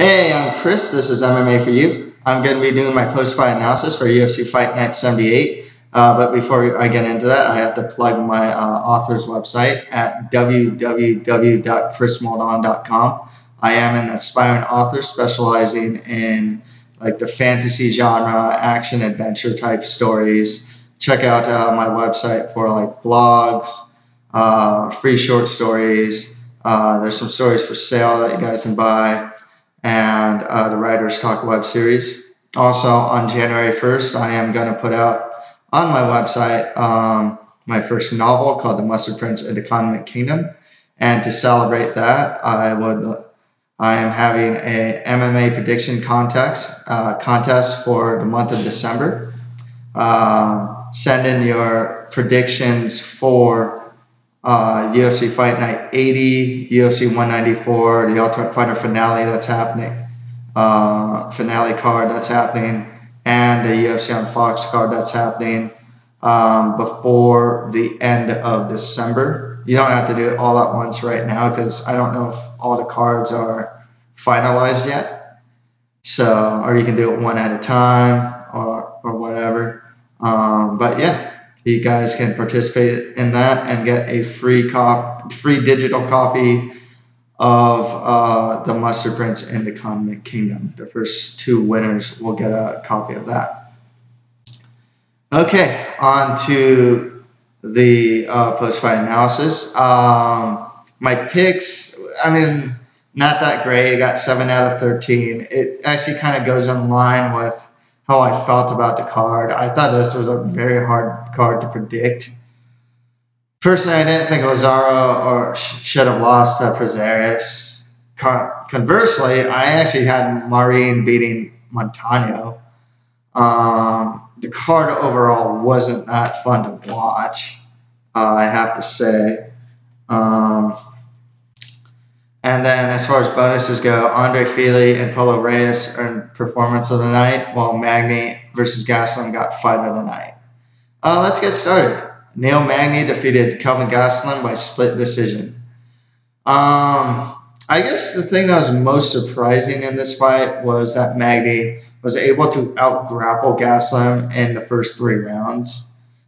Hey, I'm Chris. This is MMA for You. I'm going to be doing my post-fight analysis for UFC Fight Night 78. But before I get into that, I have to plug my author's website at www.chrismoldon.com. I am an aspiring author specializing in like the fantasy genre, action, adventure type stories. Check out my website for like blogs, free short stories. There's some stories for sale that you guys can buy, and the Writers Talk web series. Also, on January 1st, I am going to put out on my website my first novel called The Mustard Prince and the Condiment Kingdom. And to celebrate that, I am having a MMA prediction contest for the month of December. Send in your predictions for UFC Fight Night 80, UFC 194, the Ultimate Fighter finale that's happening, finale card that's happening, and the UFC on Fox card that's happening before the end of December. You don't have to do it all at once right now because I don't know if all the cards are finalized yet. So, or you can do it one at a time or whatever. But yeah. You guys can participate in that and get a free digital copy of The Mustard Prince and the Condiment Kingdom. The first two winners will get a copy of that. Okay, on to the post-fight analysis. My picks, not that great. I got 7 out of 13. It actually kind of goes in line with how I felt about the card. I thought this was a very hard card to predict. Personally, I didn't think Lazaro should have lost to Prazeres. Conversely, I actually had Maureen beating Montano. The card overall wasn't that fun to watch, I have to say. And then as far as bonuses go, Andre Fili and Polo Reyes earned performance of the night, while Magny versus Gastelum got fight of the night. Let's get started. Neil Magny defeated Kelvin Gastelum by split decision. I guess the thing that was most surprising in this fight was that Magny was able to out-grapple Gastelum in the first 3 rounds.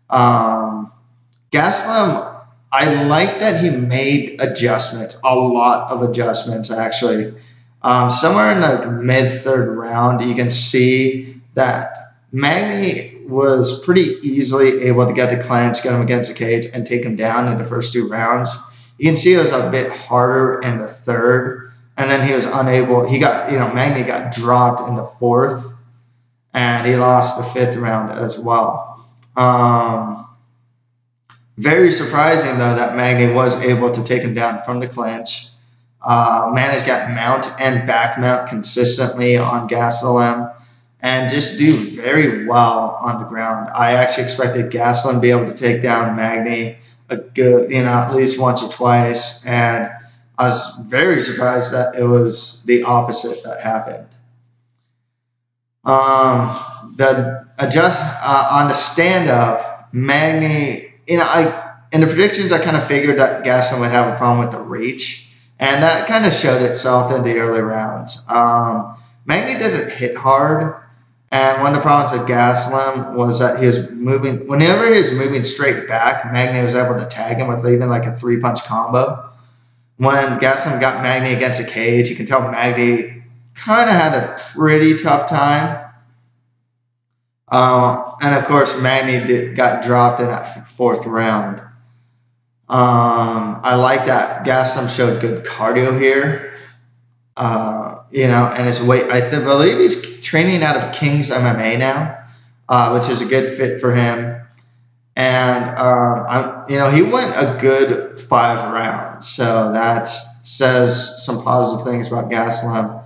Gastelum, I like that he made adjustments, a lot of adjustments actually. Somewhere in the mid-3rd round, you can see that Magny was pretty easily able to get the clinch, get him against the cage, and take him down in the first 2 rounds. You can see it was a bit harder in the 3rd, and then he was unable. Magny got dropped in the 4th, and he lost the 5th round as well. Very surprising, though, that Magny was able to take him down from the clinch. Managed to get mount and back mount consistently on Gastelum and just do very well on the ground. I actually expected Gastelum to be able to take down Magny a good, at least once or twice, and I was very surprised that it was the opposite that happened. On the stand-up, Magny, in the predictions, I kind of figured that Gastelum would have a problem with the reach, and that kind of showed itself in the early rounds. Magny doesn't hit hard, and one of the problems with Gastelum was that he was moving. Whenever he was moving straight back, Magny was able to tag him with even like a 3-punch combo. When Gastelum got Magny against the cage, you can tell Magny kind of had a pretty tough time. And of course, Magny got dropped in that 4th round. I like that Gastelum showed good cardio here. And his weight, I believe he's training out of King's MMA now, which is a good fit for him. And, he went a good 5 rounds. So that says some positive things about Gastelum.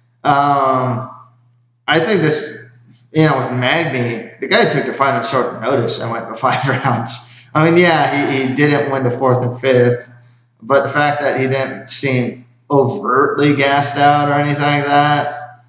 I think this, with Magny, the guy took the fight on short notice and went for 5 rounds. He didn't win the 4th and 5th, but the fact that he didn't seem overtly gassed out or anything like that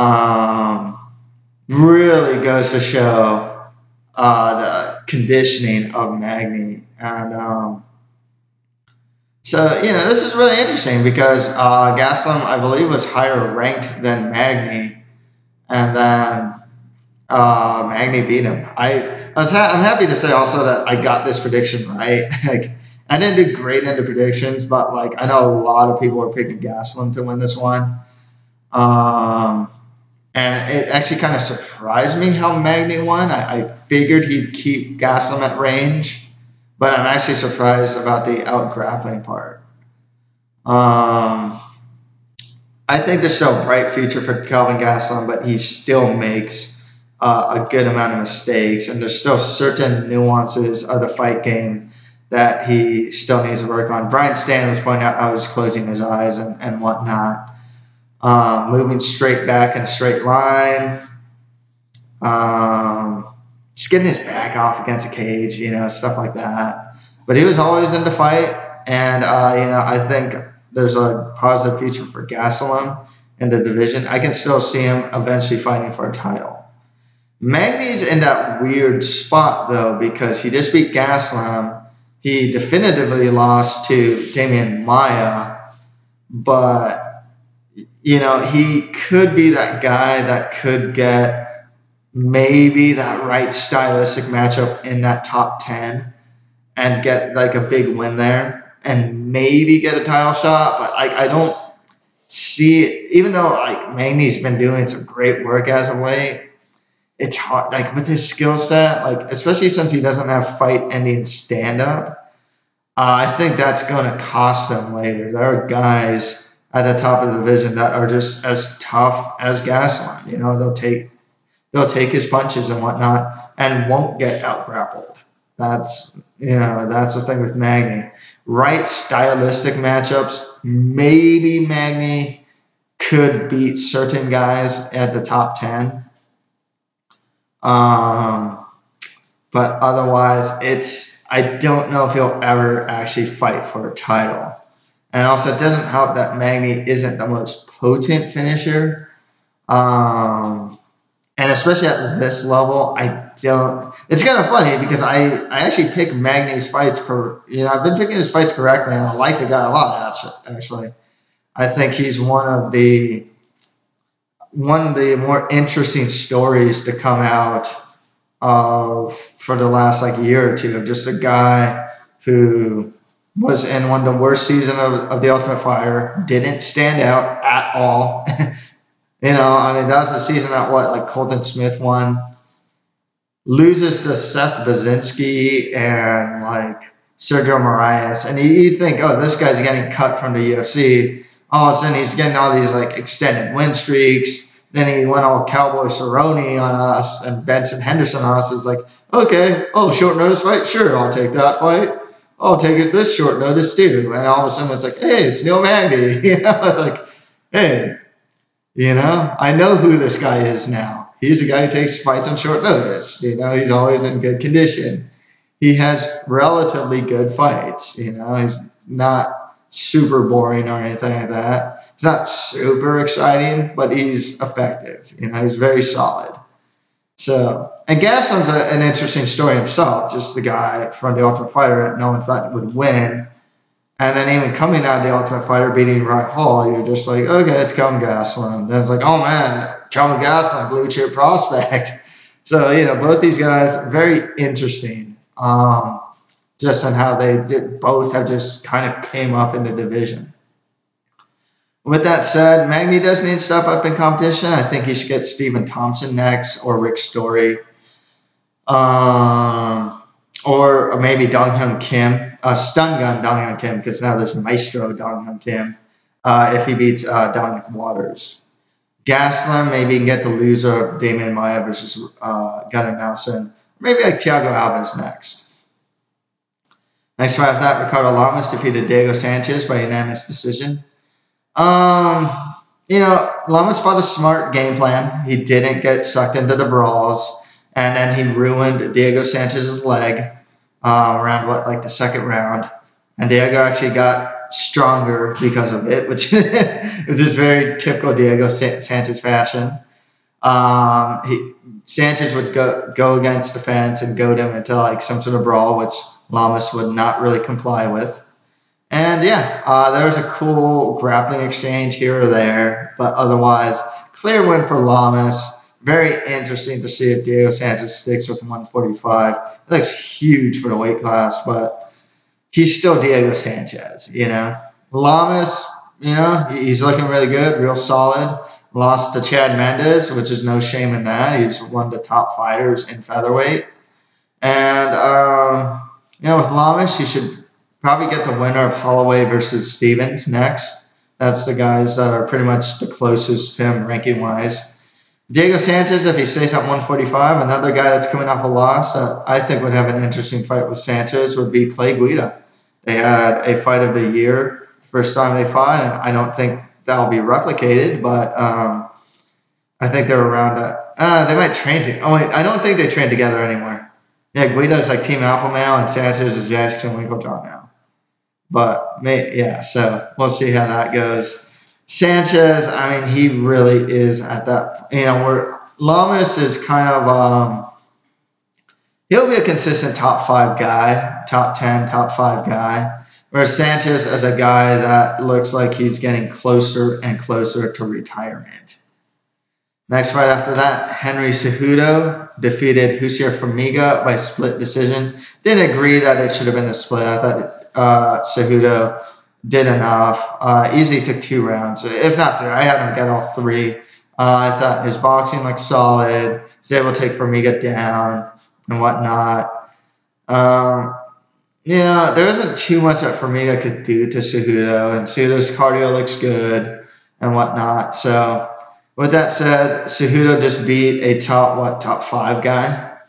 really goes to show the conditioning of Magny. And So, this is really interesting because Gaslam, I believe, was higher ranked than Magny, and then Magny beat him. I'm happy to say also that I got this prediction right. Like, I didn't do great in the predictions, but like I know a lot of people are picking Gaslam to win this one. And it actually kind of surprised me how Magny won. I figured he'd keep Gaslam at range, but I'm actually surprised about the out-grappling part. I think there's still a bright future for Kelvin Gastelum, but he still makes a good amount of mistakes, and there's still certain nuances of the fight game that he still needs to work on. Brian Stanley was pointing out how he's closing his eyes and whatnot, moving straight back in a straight line, just getting his back off against a cage, stuff like that. But he was always in the fight, and I think there's a positive future for Gastelum in the division. I can still see him eventually fighting for a title. Magny's in that weird spot, though, because he just beat Gastelum. He definitively lost to Damian Maia, but, he could be that guy that could get maybe that right stylistic matchup in that top 10 and get like a big win there and maybe get a title shot. But I don't see it, even though like Magny's been doing some great work as of late. It's hard, like with his skill set, like especially since he doesn't have fight-ending stand-up. I think that's going to cost him later. There are guys at the top of the division that are just as tough as Gastelum. They'll take his punches and whatnot and won't get out-grappled. That's the thing with Magny. Right stylistic matchups, maybe Magny could beat certain guys at the top 10. But otherwise, I don't know if he'll ever actually fight for a title. And also, it doesn't help that Magny isn't the most potent finisher. And especially at this level, it's kind of funny because I actually pick Magny's fights I've been picking his fights correctly, and I like the guy a lot, actually. I think he's one of the more interesting stories to come out for the last year or two, of just a guy who was in one of the worst seasons of The Ultimate Fighter, didn't stand out at all. That was the season that Colton Smith won, loses to Seth Baczynski and Sergio Moraes, and you think, oh, this guy's getting cut from the UFC. All of a sudden, he's getting all these extended win streaks. Then he went all Cowboy Cerrone on us and Benson Henderson on us. It's like, okay, short notice fight? Sure, I'll take that fight. I'll take it this short notice too. And all of a sudden, it's like, hey, it's Neil Magny. It's like, hey, I know who this guy is now. He's a guy who takes fights on short notice. He's always in good condition. He has relatively good fights. He's not super boring or anything like that. It's not super exciting, but he's effective. He's very solid. So, and Gaslam's an interesting story himself. Just the guy from The Ultimate Fighter that no one thought would win. And then even coming out of The Ultimate Fighter, beating Wright Hall, you're just like, okay, it's Kelvin Gastelum. Then it's like, oh man, Kelvin Gastelum, blue chip prospect. So, both these guys, very interesting. Just on how both have just kind of came up in the division. With that said, Magny does need to step up in competition. I think he should get Stephen Thompson next, or Rick Story, or maybe Dong-Hyun Kim, Stun Gun Dong-Hyun Kim, because now there's Maestro Dong-Hyun Kim, if he beats Dominic Waters. Gastelum, maybe he can get the loser of Damian Maia versus Gunnar Nelson. Maybe Thiago Alves next. Next fight after that, Ricardo Lamas defeated Diego Sanchez by unanimous decision. Lamas fought a smart game plan. He didn't get sucked into the brawls, and then he ruined Diego Sanchez's leg around the second round. And Diego actually got stronger because of it, which is very typical Diego Sanchez fashion. Sanchez would go against the fence and goad him into some sort of brawl, which Lamas would not really comply with. And yeah, there was a cool grappling exchange here or there, but otherwise, clear win for Lamas. Very interesting to see if Diego Sanchez sticks with 145. It looks huge for the weight class, but he's still Diego Sanchez, you know. Lamas, you know, he's looking really good, real solid. Lost to Chad Mendes, which is no shame in that. He's one of the top fighters in featherweight. And, you know, with Lamas, he should probably get the winner of Holloway versus Stevens next. That's the guys that are pretty much the closest to him ranking-wise. Diego Sanchez, if he stays at 145, another guy that's coming off a loss that I think would have an interesting fight with Sanchez would be Clay Guida. They had a fight of the year, first time they fought, and I don't think that'll be replicated, but I think they're around that. They might train together. Oh, wait, I don't think they train together anymore. Yeah, Guido's like Team Alpha Male, and Sanchez is Jackson Winklejohn now. But, yeah, so we'll see how that goes. Sanchez, I mean, he really is at that, you know, where Lamas is kind of, he'll be a consistent top 5 guy, top 10, top 5 guy, whereas Sanchez is a guy that looks like he's getting closer and closer to retirement. Next fight after that, Henry Cejudo defeated Jussier Formiga by split decision. Didn't agree that it should have been a split. I thought Cejudo did enough. Easily took 2 rounds, if not 3. I had him get all 3. I thought his boxing looked solid. He was able to take Formiga down and whatnot. Yeah, there isn't too much that Formiga could do to Cejudo, and Cejudo's cardio looks good and whatnot. So, with that said, Cejudo just beat a top 5 guy,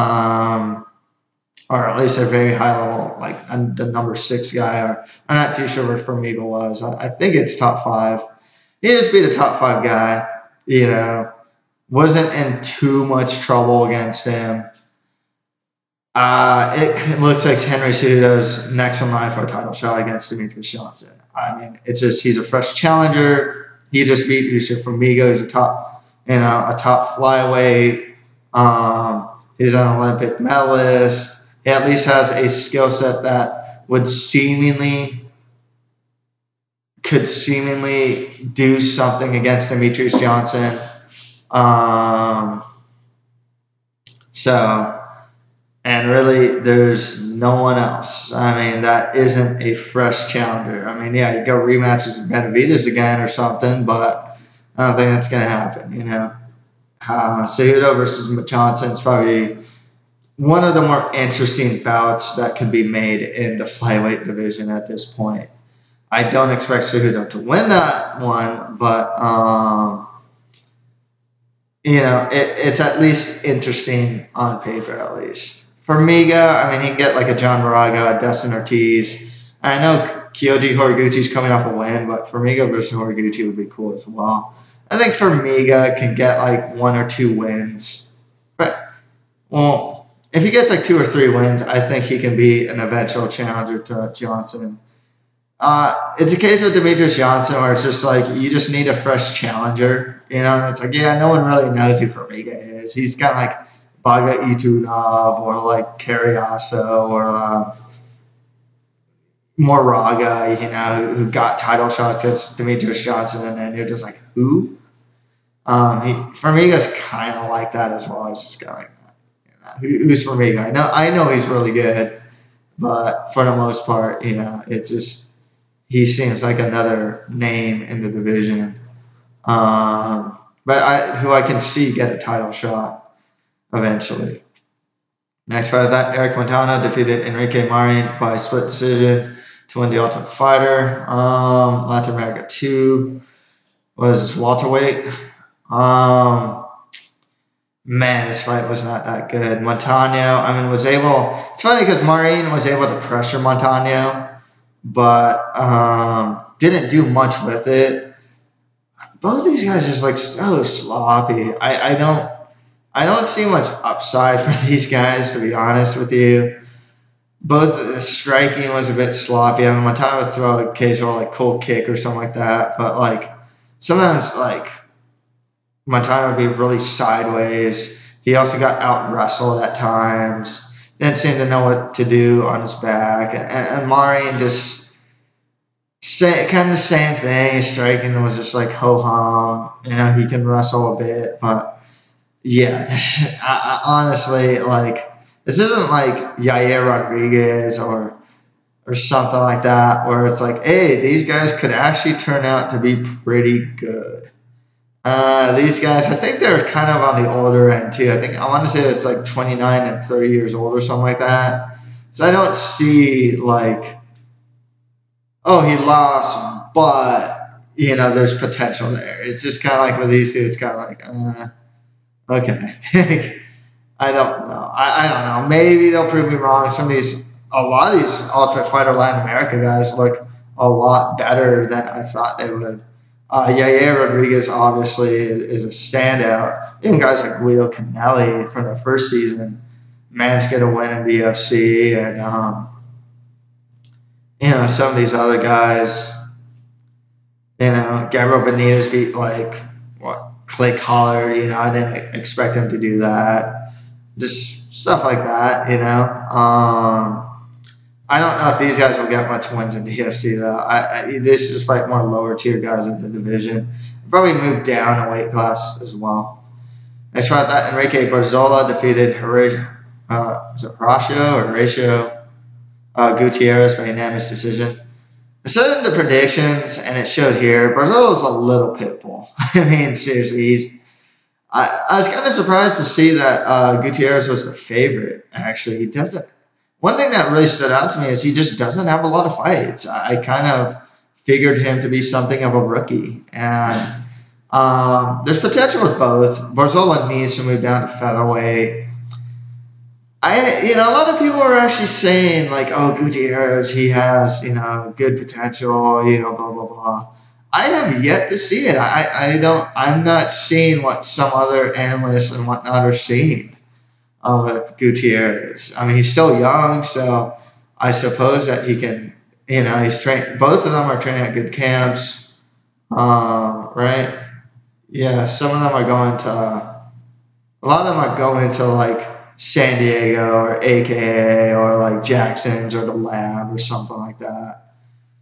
or at least a very high level, like the number 6 guy. Or I'm not too sure where Formiga was. I think it's top 5. He just beat a top 5 guy. You know, wasn't in too much trouble against him. It looks like Henry Cejudo's next in line for a title shot against Demetrius Johnson. I mean, it's just he's a fresh challenger. He just beat Jussier Formiga. He's a top flyweight. He's an Olympic medalist. He at least has a skill set that could seemingly do something against Demetrius Johnson. And really, there's no one else. I mean, that isn't a fresh challenger. I mean, yeah, you go rematches with Benavidez again or something, but I don't think that's going to happen, you know. Cejudo versus Johnson is probably one of the more interesting bouts that could be made in the flyweight division at this point. I don't expect Cejudo to win that one, but, you know, it's at least interesting on paper, at least. Formiga, I mean, he can get like a John Moraga, a Dustin Ortiz. I know Kyoji Horiguchi's coming off a win, but Formiga versus Horiguchi would be cool as well. I think Formiga can get like 1 or 2 wins. But, well, if he gets like 2 or 3 wins, I think he can be an eventual challenger to Johnson. It's a case with Demetrius Johnson where it's just like you just need a fresh challenger, you know, and it's like, yeah, no one really knows who Formiga is. He's kind of like Baga Itunov or like Carriasso or Moraga, you know, who got title shots against Demetrius Johnson, and then you're just like, who? Formiga's kind of like that as well. He's just kind of like, who's Formiga? I know he's really good, but for the most part, you know, it's just he seems like another name in the division. But who I can see get a title shot eventually. Next fight is that Eric Montana defeated Enrique Marin by split decision to win the Ultimate Fighter. Latin America 2 was welterweight. Man, this fight was not that good. Montano, I mean, was able. It's funny because Marin was able to pressure Montano, but didn't do much with it. Both these guys are just like so sloppy. I don't see much upside for these guys, to be honest with you. Both the striking was a bit sloppy. I mean, Montano would throw an occasional like cold kick or something like that, but like sometimes like Montano would be really sideways. He also got out wrestled at times. Didn't seem to know what to do on his back, and Marin just kind of the same thing. His striking was just like ho hum. You know, he can wrestle a bit, but yeah, I honestly like this isn't like Yair Rodriguez or something like that, where it's like, hey, these guys could actually turn out to be pretty good. These guys, I think they're kind of on the older end too. I want to say it's like 29 and 30 years old or something like that. So I don't see like, oh, he lost, but you know, there's potential there. It's just kind of like with these two, it's kind of like, okay. I don't know. I don't know. Maybe they'll prove me wrong. A lot of these Ultimate Fighter Latin America guys look a lot better than I thought they would. Yair Rodriguez obviously is a standout. Even guys like Guido Canelli from the first season managed to get a win in the UFC, and you know, some of these other guys. You know, Gabriel Benitez beat like what Clay Collard. You know, I didn't expect him to do that. Just stuff like that. You know, I don't know if these guys will get much wins in the UFC though. This is fight more lower tier guys in the division. Probably move down a weight class as well. Next fight, that Enrique Barzola defeated Horatio Gutierrez by unanimous decision. I said in the predictions, and it showed here, Barzola's a little pit bull. I mean, seriously, I was kind of surprised to see that Gutierrez was the favorite, actually. He doesn't. One thing that really stood out to me is he just doesn't have a lot of fights. I kind of figured him to be something of a rookie. And there's potential with both. Barzola needs to move down to featherweight. You know, a lot of people are actually saying like, oh, Gutierrez, he has, you know, good potential, you know, blah, blah, blah. I have yet to see it. I'm not seeing what some other analysts and whatnot are seeing with Gutierrez. I mean, he's still young, so I suppose that he can, you know, he's trained, both of them are training at good camps, right? Yeah, some of them are going to, a lot of them are going to like San Diego or AKA or like Jackson's or the Lab or something like that.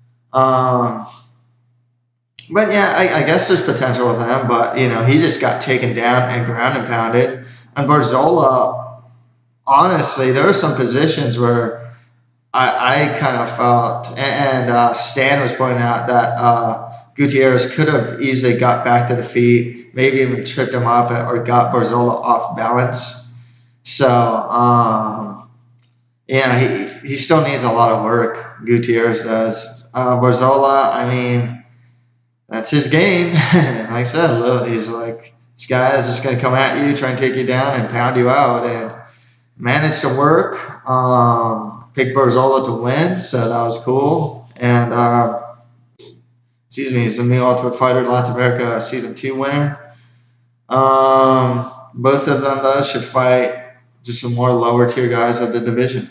But yeah, I guess there's potential with him, but you know, he just got taken down and ground and pounded. And Barzola, honestly, there were some positions where I kind of felt, and Stan was pointing out that Gutierrez could have easily got back to the feet, maybe even tripped him up or got Barzola off balance. So, yeah, he still needs a lot of work, Gutierrez does. Barzola, I mean, that's his game. Like I said, he's like, this guy is just going to come at you, try and take you down and pound you out, and managed to work. Picked Barzola to win, so that was cool. And, he's the new Ultimate Fighter Latin America Season 2 winner. Both of them, though, should fight just some more lower tier guys of the division.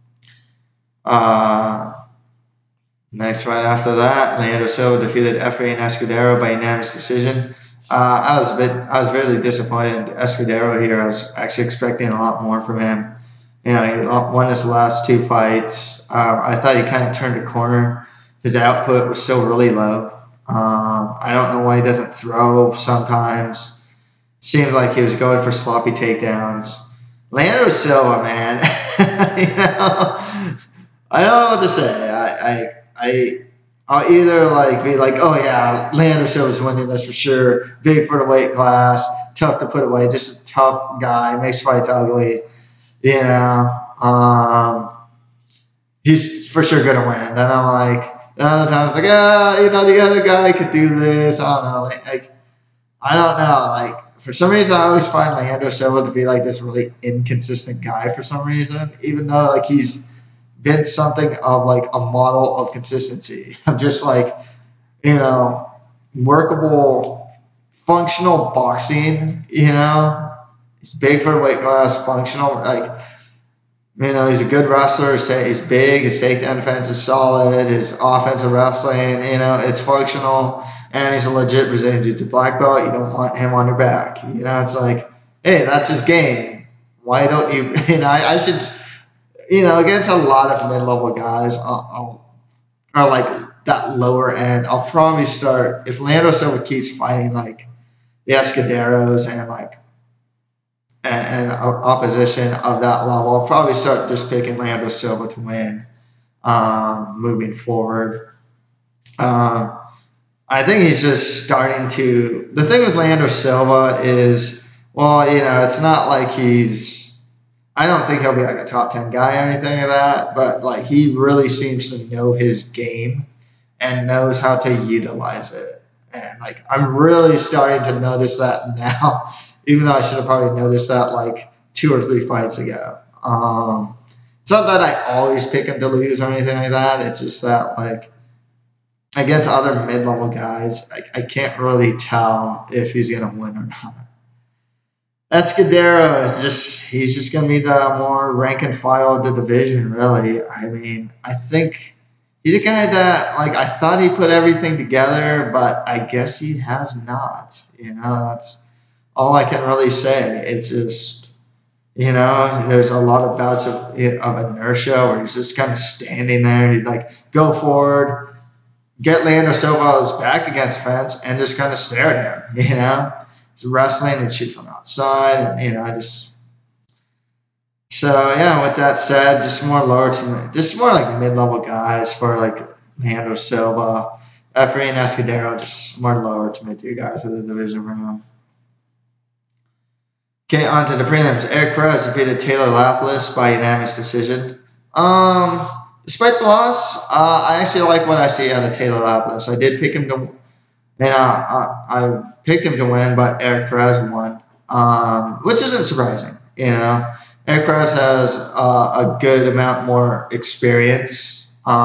Next fight after that, Leandro Silva defeated Efrain Escudero by unanimous decision. I was really disappointed in Escudero here. I was actually expecting a lot more from him. You know, he won his last two fights. I thought he kind of turned a corner. His output was still really low. I don't know why he doesn't throw sometimes. It seemed like he was going for sloppy takedowns. Leandro Silva, man, you know, I don't know what to say. I'll either like be like, oh yeah, Leandro Silva's winning this for sure. Big for the weight class, tough to put away, just a tough guy, makes fights ugly. You know, he's for sure gonna win. Then I'm like, other times like, you know, the other guy could do this. I don't know, like I don't know, like for some reason I always find Leandro Silva to be like this really inconsistent guy for some reason, even though like he's been something of like a model of consistency. I'm just like, you know, workable, functional boxing, you know. He's big for the weight class, functional, like, you know, he's a good wrestler. He's big, his takedown defense is solid, his offensive wrestling, you know, it's functional, and he's a legit Brazilian Jiu-Jitsu black belt. You don't want him on your back. You know, it's like, hey, that's his game. Why don't you, you know, I should, you know, against a lot of mid-level guys are like that lower end. I'll probably start if Leandro Silva keeps fighting like the Escuderos and like and opposition of that level. I'll probably start just picking Leandro Silva to win moving forward. I think he's just starting to. The thing with Leandro Silva is, well, it's not like he's. I don't think he'll be like a top 10 guy or anything like that, but like he really seems to know his game and knows how to utilize it. And like I'm really starting to notice that now, even though I should have probably noticed that like 2 or 3 fights ago. It's not that I always pick him to lose or anything like that. It's just that like against other mid-level guys, I can't really tell if he's gonna win or not. Escudero he's just going to be the more rank and file of the division, really. I mean, I think he's a guy that, like, I thought he put everything together, but I guess he has not. That's all I can really say. It's just, there's a lot of bouts of inertia where he's just kind of standing there. He'd, like, go forward, get Leandro Silva's back against fence, and just kind of stare at him, wrestling and shoot from outside, and So yeah, with that said, just more like mid-level guys for like Leandro Silva, Efrain and Escudero, just more lower to mid-tier guys of the division room. Okay, on to the prelims. Eric Perez defeated Taylor Lapilus by unanimous decision. Despite the loss, I actually like what I see out of Taylor Lapilus. I did pick him to, and I picked him to win, but Eric Perez won, which isn't surprising. Eric Perez has a good amount more experience.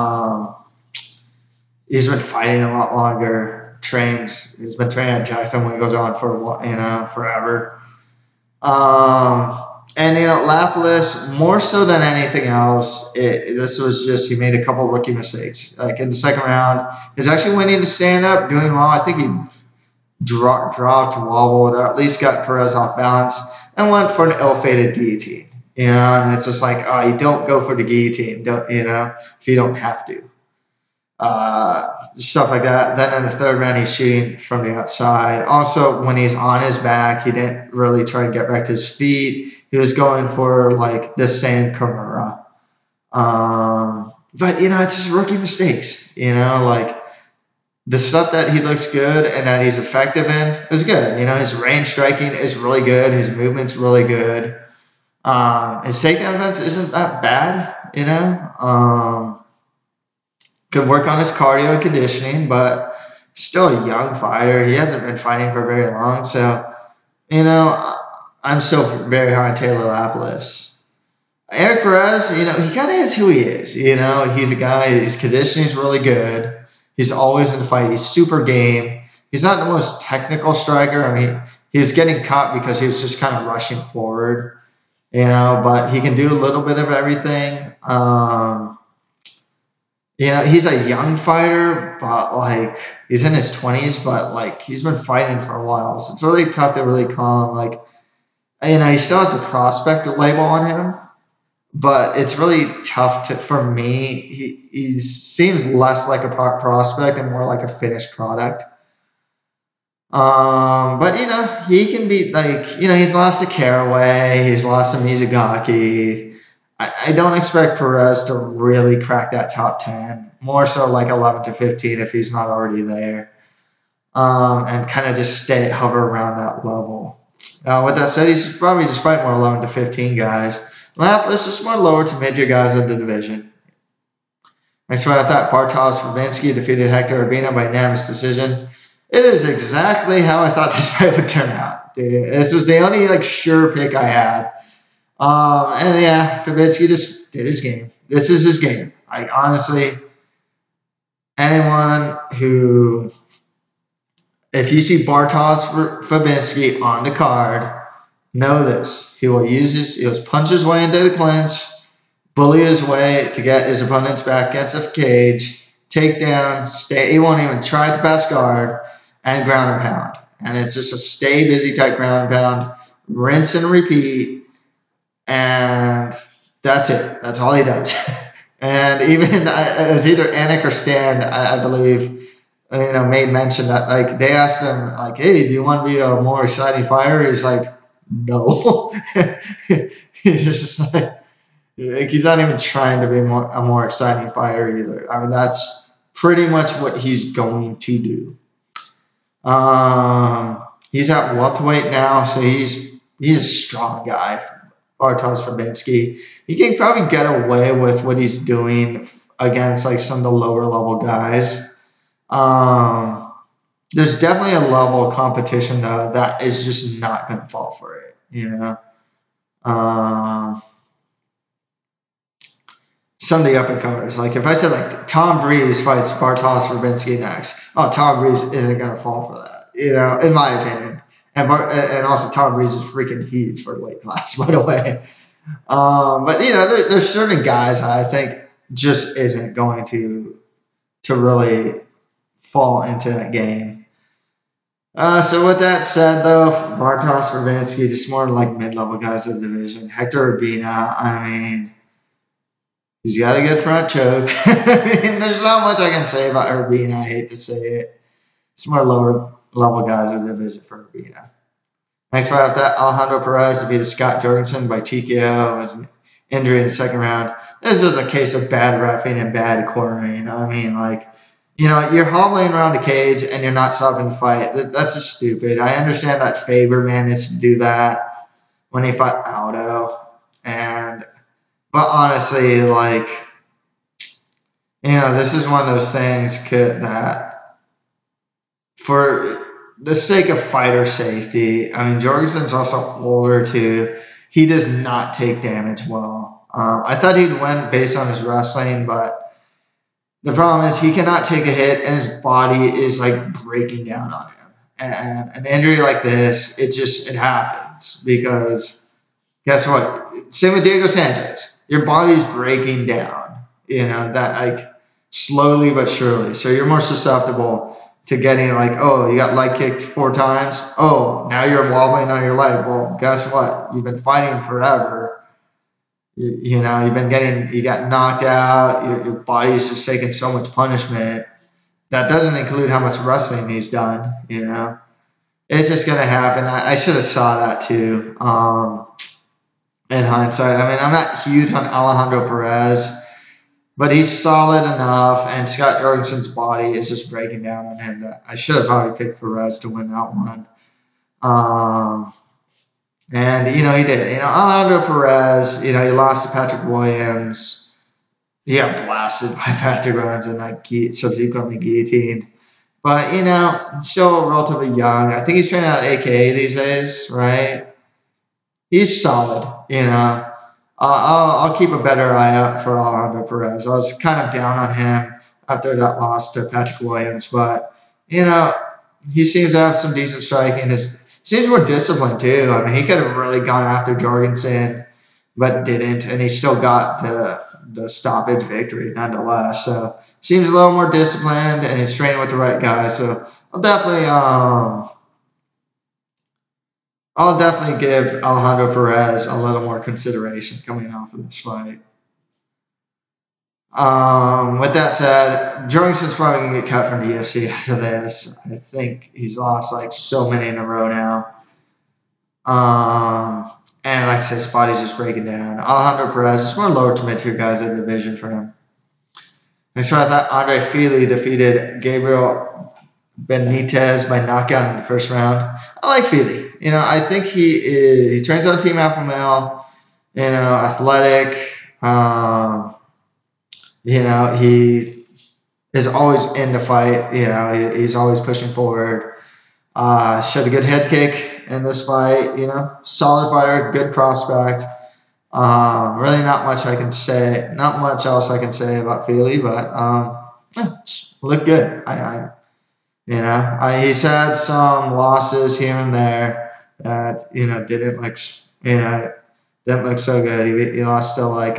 He's been fighting a lot longer. He's been training at Jackson when he goes on for a while, forever. And Lapilus, more so than anything else, this was just he made a couple rookie mistakes. Like in the second round, he's actually winning to stand up, doing well. I think he dropped, wobbled, or at least got Perez off balance, and went for an ill-fated guillotine. And it's just like, oh, you don't go for the guillotine, if you don't have to. Stuff like that. Then in the third round, he's shooting from the outside. Also, when he's on his back, he didn't really try to get back to his feet. He was going for like the same Kimura. But it's just rookie mistakes. Like the stuff that he looks good and that he's effective in is good. His range striking is really good. His movement's really good. His takedown defense isn't that bad. Could work on his cardio and conditioning, but still a young fighter. He hasn't been fighting for very long, so I'm still very high on Taylor Lapilus. Eric Perez, he kind of is who he is. He's a guy. His conditioning's really good. He's always in the fight. He's super game. He's not the most technical striker. I mean, he was getting caught because he was just kind of rushing forward, but he can do a little bit of everything. He's a young fighter, but like he's in his 20s, but like he's been fighting for a while. So it's really tough to really call him like, he still has a prospect label on him, but it's really tough for me. He seems less like a prospect and more like a finished product. But he can be like, he's lost to Caraway, he's lost to Mizugaki. I don't expect Perez to really crack that top 10. More so like 11 to 15 if he's not already there. And kind of just hover around that level. With that said, he's probably just fighting more 11 to 15 guys. Lapilus is more lower to mid-tier guys of the division. Next fight I thought Bartosz Fabinski defeated Hector Urbina by unanimous decision. It is exactly how I thought this fight would turn out. Dude. This was the only sure pick I had. And yeah, Fabinski just did his game. This is his game. Honestly, anyone who, if you see Bartosz Fabinski on the card, know this. He'll punch his way into the clinch, bully his way to get his opponents back against the cage, take down, stay. He won't even try to pass guard, and ground and pound. And it's just a stay busy type ground and pound, rinse and repeat. And that's it. That's all he does. And even it was either Anik or Stan, I believe, made mention that like they asked him like, "Hey, do you want to be a more exciting fighter?" He's like, "No." He's just like he's not even trying to be a more exciting fighter either. I mean, that's pretty much what he's going to do. He's at welterweight now, so he's a strong guy. Bartosz Fabinski. He can probably get away with what he's doing against like some of the lower level guys. There's definitely a level of competition though that is just not going to fall for it. Some of the up and comers, like if I said like Tom Breeze fights Bartosz Fabinski next, Tom Breeze isn't going to fall for that. In my opinion. And also Tom Breeze is freaking huge for the weight class, by the way. But there's certain guys I think just isn't going to really fall into that game. So with that said, though, Bartosz Fabinski, just more like mid-level guys of the division. Hector Urbina, I mean, he's got a good front choke. I mean, there's not much I can say about Urbina. I hate to say it. It's more lower level guys of the division for Urbina. Next fight after that, Alejandro Perez defeated Scott Jorgensen by TKO. It was an injury in the second round. This was a case of bad reffing and bad cornering. I mean, like, you're hobbling around the cage and you're not stopping the fight. That's just stupid. I understand that Faber managed to do that when he fought Aldo. But honestly, like, this is one of those things that for the sake of fighter safety, I mean, Jorgensen's also older too. He does not take damage well. I thought he'd win based on his wrestling, but the problem is he cannot take a hit and his body is like breaking down on him. And an injury like this, it happens because guess what? Same with Diego Sanchez. Your body's breaking down, that like slowly but surely. So you're more susceptible to getting like, oh, you got leg kicked 4 times. Oh, now you're wobbling on your leg. Well, guess what? You've been fighting forever. You got knocked out. Your body's just taking so much punishment. That doesn't include how much wrestling he's done. It's just gonna happen. I should have saw that too. In hindsight, I mean, I'm not huge on Alejandro Perez, but he's solid enough, and Scott Jorgensen's body is just breaking down on him that I should have probably picked Perez to win that one. And, he did. Alejandro Perez, he lost to Patrick Williams. He got blasted by Patrick Williams and subsequently guillotined. But, still relatively young. I think he's training out AKA these days, right? He's solid, I'll keep a better eye out for Alejandro Perez. I was kind of down on him after that loss to Patrick Williams, but he seems to have some decent striking. He seems more disciplined too. I mean, he could have really gone after Jorgensen, but didn't, and he still got the stoppage victory nonetheless. So seems a little more disciplined, and he's training with the right guy. So I'll definitely give Alejandro Perez a little more consideration coming off of this fight. With that said, Jorgensen's probably going to get cut from the UFC after this. I think he's lost like so many in a row now. And like I said, his body's just breaking down. Alejandro Perez is more lower to mid-tier guys in the division for him. Next fight, I thought Andre Fili defeated Gabriel Benitez by knockout in the first round. I like Fili. I think he trains on Team Alpha Male, athletic. He is always in the fight. He's always pushing forward. Showed a good head kick in this fight. Solid fighter, good prospect. Really not much else I can say about Fili, but looked good. He's had some losses here and there that didn't look so good. He lost to like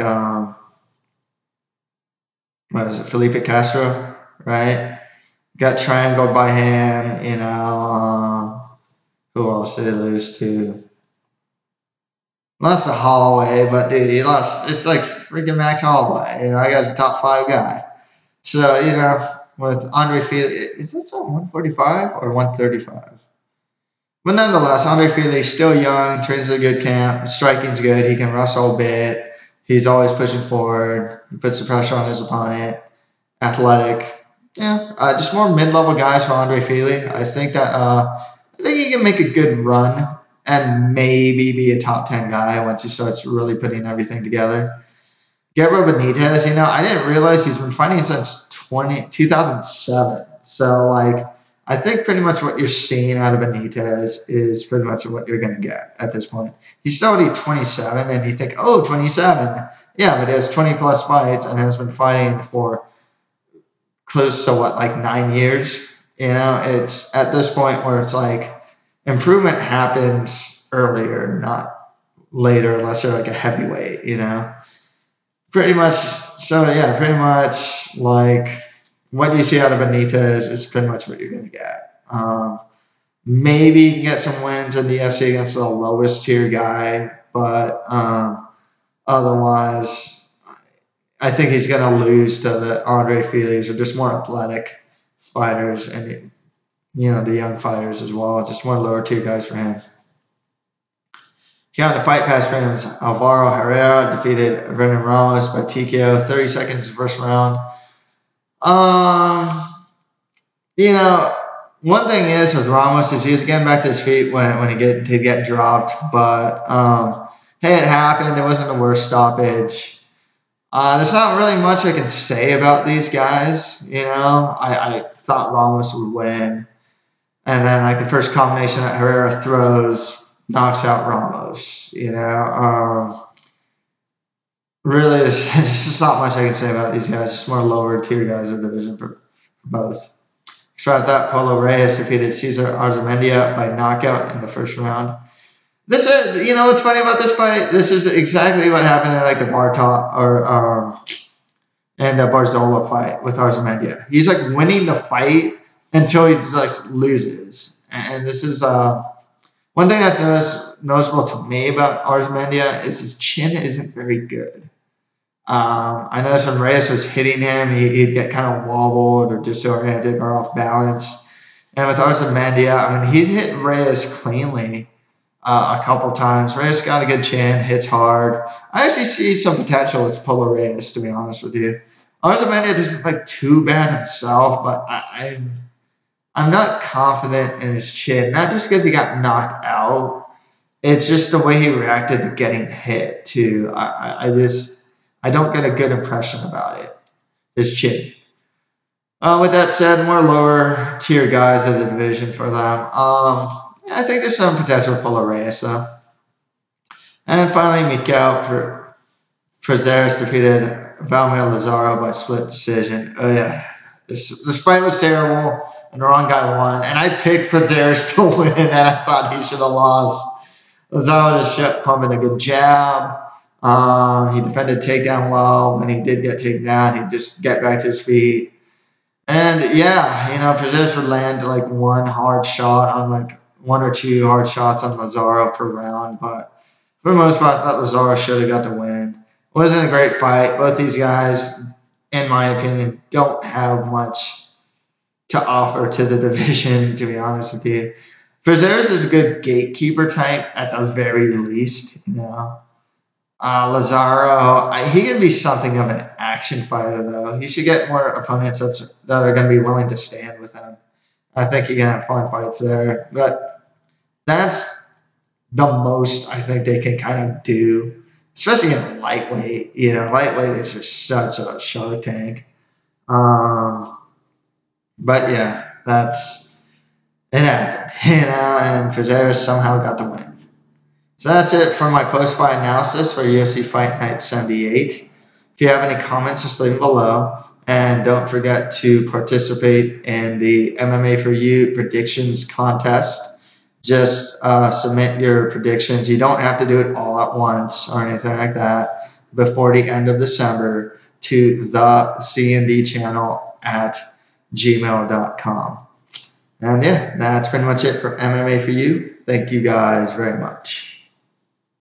what is it, Phillipe Castro, right? Got triangled by him. Who else did he lose to? Lost to Holloway, but dude, he lost. It's like freaking Max Holloway. You know, that guy's a top 5 guy. So, you know, with Andre Fili, is this on 145 or 135? But nonetheless, Andre Fili's still young, trains at a good camp, his striking's good, he can wrestle a bit, he's always pushing forward, he puts the pressure on his opponent, athletic. Yeah, just more mid-level guys for Andre Fili. I think he can make a good run and maybe be a top 10 guy once he starts really putting everything together. Gabriel Benitez, you know, I didn't realize he's been fighting since 2007. So, like, I think pretty much what you're seeing out of Benitez is pretty much what you're going to get at this point. He's already 27, and you think, oh, 27. Yeah, but he has 20-plus fights and has been fighting for close to, like 9 years. You know, it's at this point where it's like improvement happens earlier, not later, unless you're like a heavyweight, you know. Pretty much, so yeah, pretty much like what you see out of Benitez is pretty much what you're going to get. Maybe you can get some wins in the UFC against the lowest tier guy, but otherwise, I think he's going to lose to the Andre Fili's, or just more athletic fighters, and you know, the young fighters as well, just more lower tier guys for him. On the Fight Pass fans, Alvaro Herrera defeated Vernon Ramos by TKO, 30 seconds first round. You know, one thing is with Ramos is he was getting back to his feet when he get dropped, but hey, it happened. It wasn't the worst stoppage. There's not really much I can say about these guys. You know, I thought Ramos would win, and then like the first combination that Herrera throws knocks out Ramos, you know. Really, there's just not much I can say about these guys. Just more lower tier guys of the division for both. So I thought Polo Reyes defeated Cesar Arzamendia by knockout in the first round. This is, you know, what's funny about this fight? This is exactly what happened in like the Barzola fight with Arzamendia. He's like winning the fight until he like loses, and this is one thing that's noticeable to me about Arzamendia is his chin isn't very good. I noticed when Reyes was hitting him, he'd get kind of wobbled or disoriented or off balance. And with Arzamendia, I mean, he'd hit Reyes cleanly a couple times. Reyes got a good chin, hits hard. I actually see some potential with Polo Reyes, to be honest with you. Arzamendia doesn't like too bad himself, but I'm not confident in his chin. Not just because he got knocked out. It's just the way he reacted to getting hit, too. I don't get a good impression about it. His chin. With that said, more lower tier guys of the division for them. I think there's some potential for Polo Reyes, though. And finally, Miguel Frazeres defeated Valmir Lazaro by split decision. Oh, yeah. This fight was terrible, and the wrong guy won. And I picked Frazeres to win, and I thought he should have lost. Lazaro just kept pumping a good jab. He defended takedown well. When he did get taken down, he'd just get back to his feet. And, yeah, you know, Frazeres would land like one hard shot on like one or two hard shots on Lazaro per round. But for the most part, I thought Lazaro should have got the win. It wasn't a great fight. Both these guys, in my opinion, don't have much to offer to the division, to be honest with you. Frazeres is a good gatekeeper type at the very least, you know. Lazaro, he can be something of an action fighter, though. He should get more opponents that are going to be willing to stand with him. I think he can have fun fights there. But that's the most I think they can kind of do, especially in lightweight. You know, lightweight is just such a shark tank. But yeah, it happened, you know, and Frazeres somehow got the win. So that's it for my post-fight analysis for UFC Fight Night 78. If you have any comments, just leave them below. And don't forget to participate in the MMA for You predictions contest. Just submit your predictions. You don't have to do it all at once or anything like that before the end of December to thecanddchannel at gmail.com. And yeah, that's pretty much it for MMA for You. Thank you guys very much.